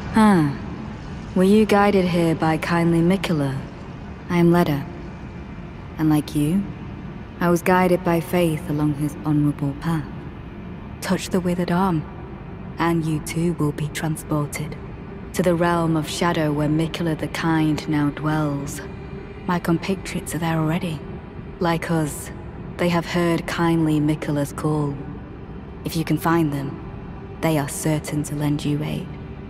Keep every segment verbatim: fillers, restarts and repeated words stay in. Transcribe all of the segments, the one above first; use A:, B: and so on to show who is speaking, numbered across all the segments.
A: Huh. Were you guided here by kindly Mikola? I am Leda. And like you, I was guided by faith along his honorable path. Touch the withered arm, and you too will be transported to the realm of shadow where Mikola the Kind now dwells. My compatriots are there already. Like us, they have heard kindly Mikola's call. If you can find them, they are certain to lend you aid.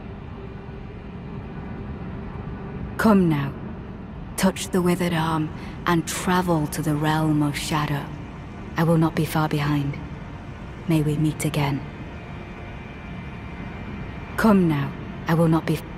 A: Come now, touch the withered arm, and travel to the realm of shadow. I will not be far behind. May we meet again. Come now, I will not be...